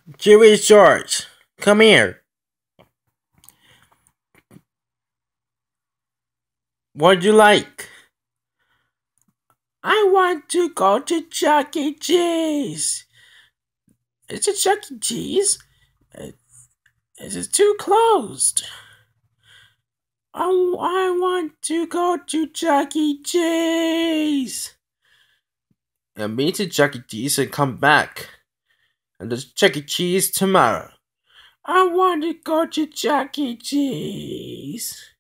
Curious George, come here. What'd you like? I want to go to Chuck E. Cheese. Is it Chuck E. Cheese? Uh, Is it too closed? I want to go to Chuck E. Cheese. And meet to Chuck E. Cheese and come back. And there's Chuck E. Cheese tomorrow. I want to go to Chuck E. Cheese.